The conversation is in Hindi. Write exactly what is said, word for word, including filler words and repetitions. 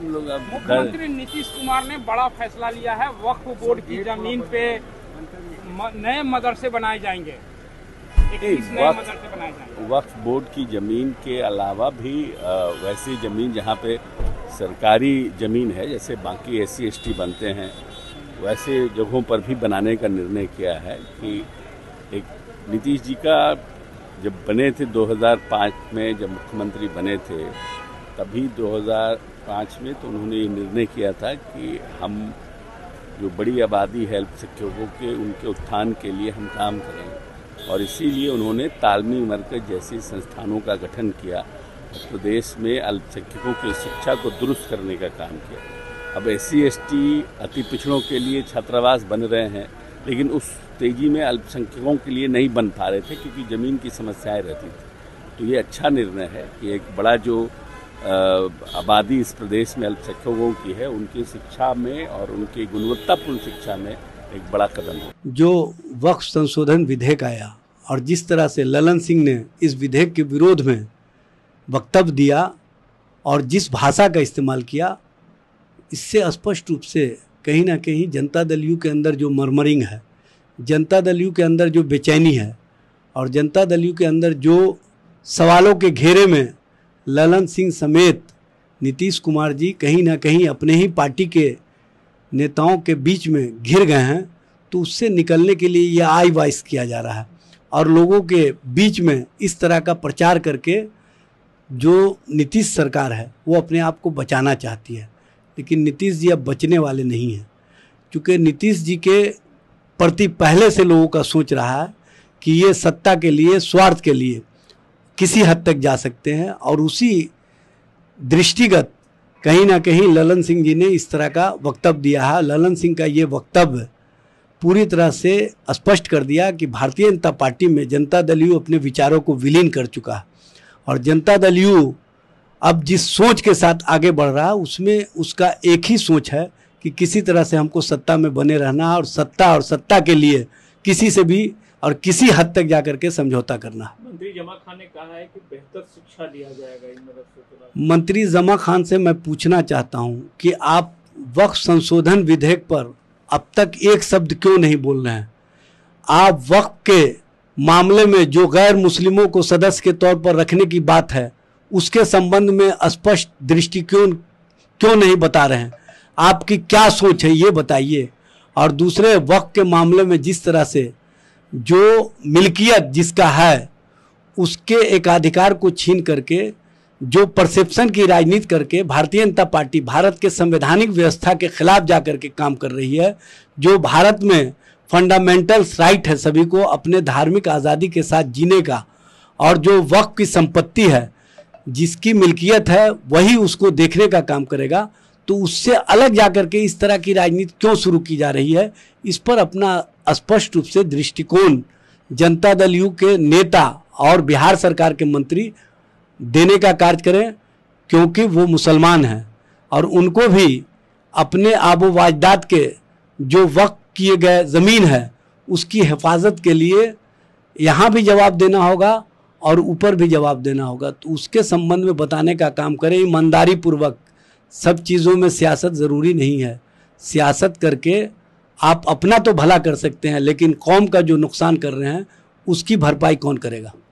हम लोग अब मुख्यमंत्री नीतीश कुमार ने बड़ा फैसला लिया है, वक्फ बोर्ड की जमीन पे नए मदरसे बनाए जाएंगे, इक्कीस नए मदरसे बनाए जाएंगे। वक्फ बोर्ड की जमीन के अलावा भी वैसी जमीन जहाँ पे सरकारी जमीन है, जैसे बाकी एस सी एस टी बनते हैं, वैसे जगहों पर भी बनाने का निर्णय किया है। कि एक नीतीश जी का जब बने थे दो हज़ार पाँच में, जब मुख्यमंत्री बने थे, तभी दो हज़ार पाँच में तो उन्होंने ये निर्णय किया था कि हम जो बड़ी आबादी है अल्पसंख्यकों के, उनके उत्थान के लिए हम काम करेंगे। और इसीलिए उन्होंने तालमी मरकज जैसे संस्थानों का गठन किया, प्रदेश में अल्पसंख्यकों की शिक्षा को दुरुस्त करने का काम किया। अब एस सी एस टी अति पिछड़ों के लिए छात्रावास बन रहे हैं, लेकिन उस तेजी में अल्पसंख्यकों के लिए नहीं बन पा रहे थे क्योंकि ज़मीन की समस्याएं रहती थी। तो ये अच्छा निर्णय है कि एक बड़ा जो आबादी इस प्रदेश में अल्पसंख्यकों की है, उनकी शिक्षा में और उनकी गुणवत्तापूर्ण शिक्षा में एक बड़ा कदम है। जो वक्फ संशोधन विधेयक आया और जिस तरह से ललन सिंह ने इस विधेयक के विरोध में वक्तव्य दिया और जिस भाषा का इस्तेमाल किया, इससे स्पष्ट रूप से कहीं ना कहीं जनता दल यू के अंदर जो मरमरिंग है, जनता दल यू के अंदर जो बेचैनी है और जनता दल यू के अंदर जो सवालों के घेरे में ललन सिंह समेत नीतीश कुमार जी कहीं ना कहीं अपने ही पार्टी के नेताओं के बीच में घिर गए हैं, तो उससे निकलने के लिए यह आई वाइस किया जा रहा है और लोगों के बीच में इस तरह का प्रचार करके जो नीतीश सरकार है वो अपने आप को बचाना चाहती है। लेकिन नीतीश जी अब बचने वाले नहीं हैं, क्योंकि नीतीश जी के प्रति पहले से लोगों का सोच रहा है कि ये सत्ता के लिए, स्वार्थ के लिए किसी हद तक जा सकते हैं। और उसी दृष्टिगत कहीं ना कहीं ललन सिंह जी ने इस तरह का वक्तव्य दिया है। ललन सिंह का ये वक्तव्य पूरी तरह से स्पष्ट कर दिया कि भारतीय जनता पार्टी में जनता दल यू अपने विचारों को विलीन कर चुका है और जनता दल यू अब जिस सोच के साथ आगे बढ़ रहा है उसमें उसका एक ही सोच है कि किसी तरह से हमको सत्ता में बने रहना है और सत्ता और सत्ता के लिए किसी से भी और किसी हद तक जाकर के समझौता करना है। मंत्री जमा खान ने कहा है कि बेहतर शिक्षा दिया जाएगा इन मदरसों के बाद। मंत्री जमा खान से मैं पूछना चाहता हूं कि आप वक्फ संशोधन विधेयक पर अब तक एक शब्द क्यों नहीं बोल रहे हैं? आप वक्फ के मामले में जो गैर मुस्लिमों को सदस्य के तौर पर रखने की बात है, उसके संबंध में स्पष्ट दृष्टिकोण क्यों नहीं बता रहे हैं? आपकी क्या सोच है ये बताइए। और दूसरे वक्फ के मामले में जिस तरह से जो मिल्कियत जिसका है उसके एकाधिकार को छीन करके जो परसेप्शन की राजनीति करके भारतीय जनता पार्टी भारत के संवैधानिक व्यवस्था के खिलाफ जाकर के काम कर रही है, जो भारत में फंडामेंटल्स राइट है सभी को अपने धार्मिक आज़ादी के साथ जीने का, और जो वक्फ की संपत्ति है जिसकी मिल्कियत है वही उसको देखने का काम करेगा, तो उससे अलग जाकर के इस तरह की राजनीति क्यों शुरू की जा रही है? इस पर अपना स्पष्ट रूप से दृष्टिकोण जनता दल यू के नेता और बिहार सरकार के मंत्री देने का कार्य करें, क्योंकि वो मुसलमान हैं और उनको भी अपने आबो वाजदाद के जो वक्फ किए गए ज़मीन है उसकी हिफाजत के लिए यहाँ भी जवाब देना होगा और ऊपर भी जवाब देना होगा। तो उसके संबंध में बताने का काम करें ईमानदारी पूर्वक। सब चीज़ों में सियासत ज़रूरी नहीं है। सियासत करके आप अपना तो भला कर सकते हैं, लेकिन कौम का जो नुकसान कर रहे हैं उसकी भरपाई कौन करेगा?